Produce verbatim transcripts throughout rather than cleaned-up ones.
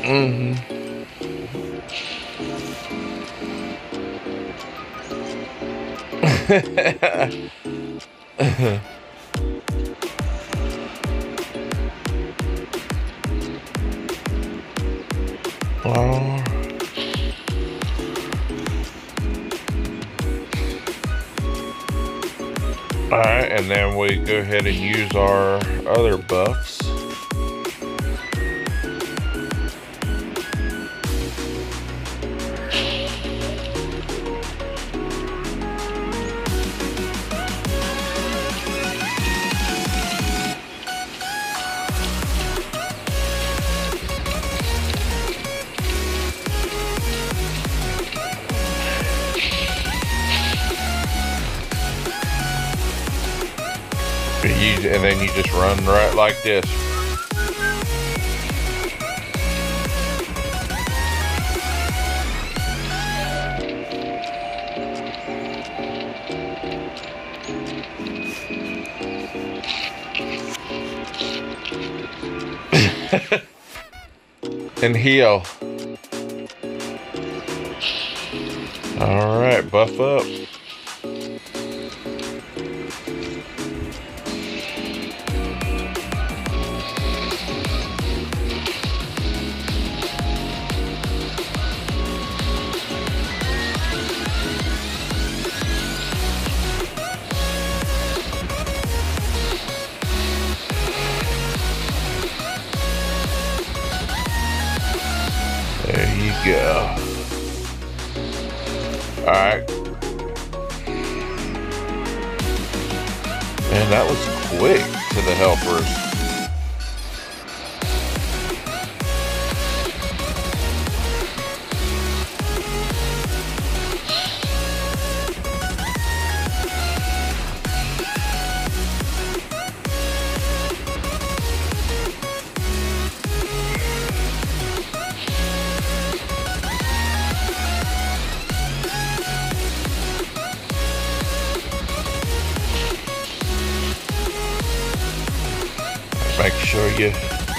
Mm-hmm. Well, alright, and then we go ahead and use our other buffs. You, and then you just run right like this. And heal. All right, buff up. There you go. All right. Man, that was quick to the helpers. Make sure you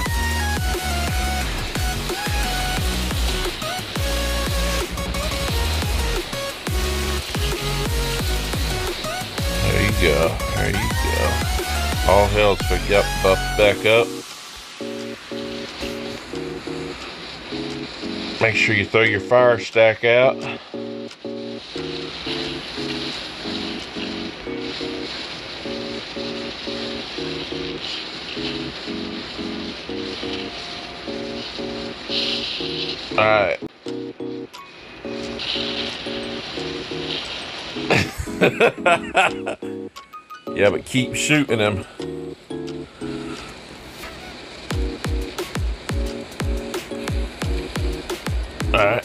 there you go, there you go. All hell's for yep, buff back up. Make sure you throw your fire stack out. All right. Yeah, but keep shooting him. All right.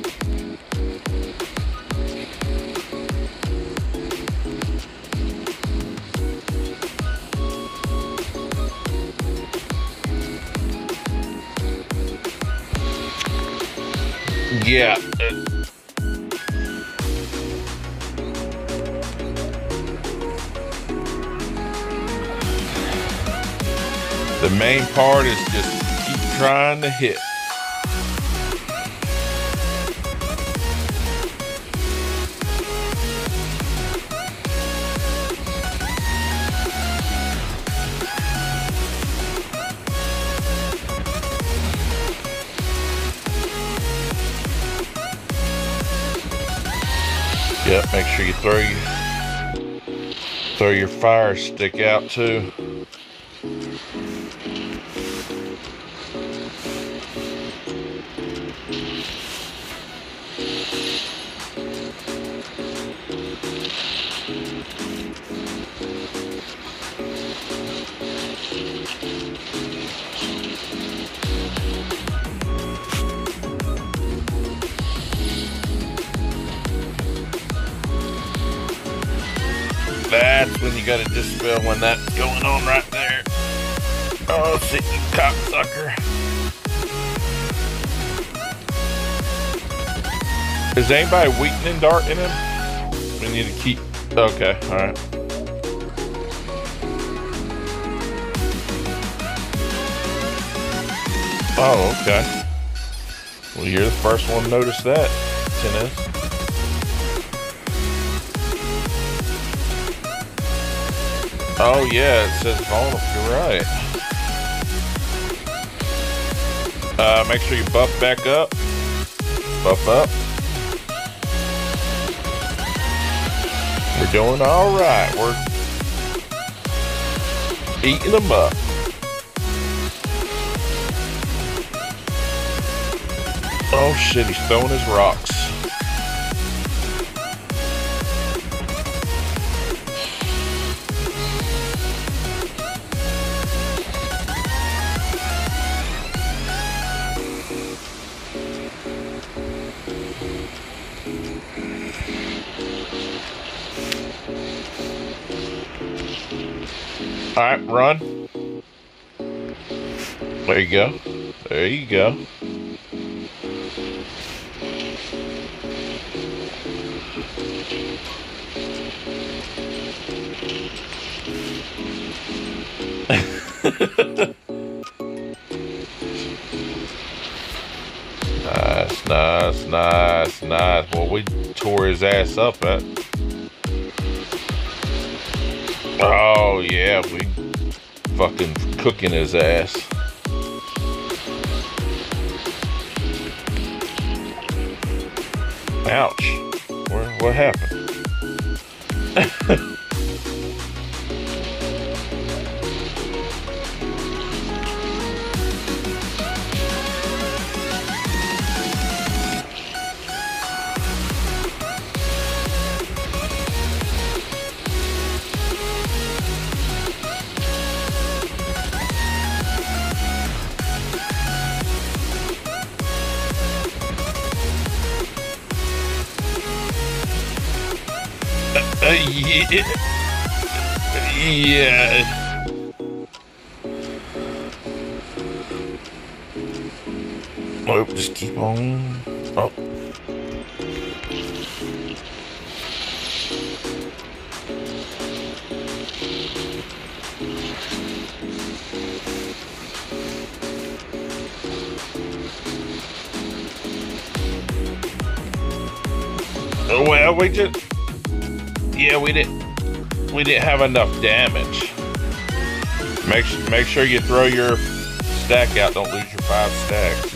Yeah. The main part is just keep trying to hit. Yep, make sure you throw your throw your fire stick out too. That's when you gotta dispel when that's going on right there. Oh, shit, you cocksucker. Is anybody weakening dart in him? We need to keep, okay, all right. Oh, okay. Well, you're the first one to notice that, Tennis. Oh yeah, it says vulnerable. You're right. Uh, make sure you buff back up. Buff up. We're doing all right. We're eating them up. Oh shit, he's throwing his rocks. All right, run. There you go. There you go. Nice, nice, nice, nice. Well, we tore his ass up at. Oh yeah, we fucking cooking his ass. Ouch. Where, what happened? Uh, yeah. Yeah. Oh, just keep on. Oh. Well, we just. Yeah, we didn't. We didn't have enough damage. Make make sure you throw your stack out. Don't lose your five stacks.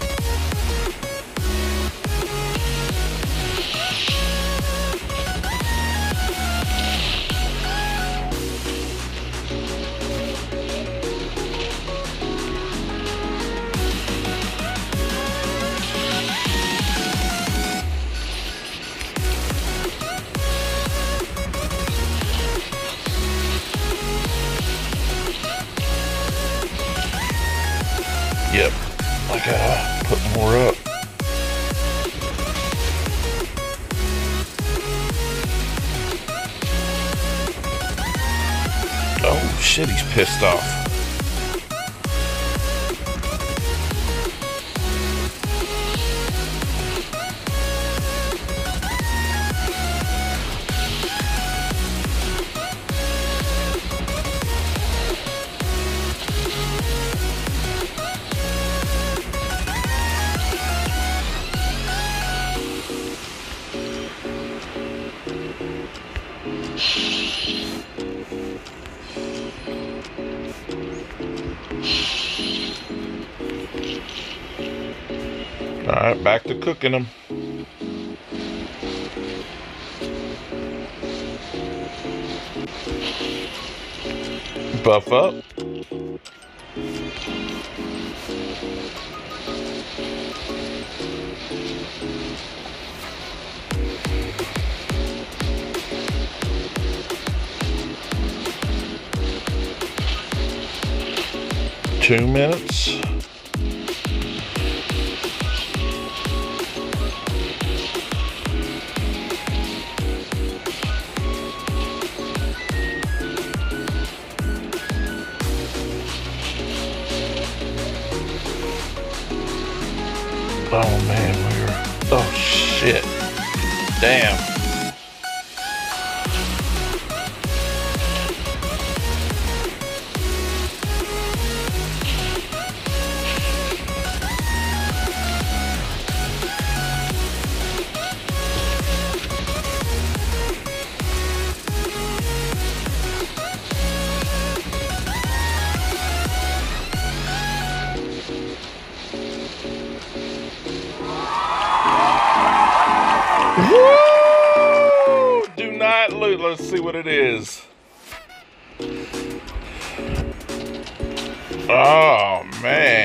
Yep, I gotta put more up. Oh shit, he's pissed off. Alright, back to cooking them. Buff up. Two minutes. Oh man, we were. Oh shit. Damn. that loot. Let's see what it is. Oh, man.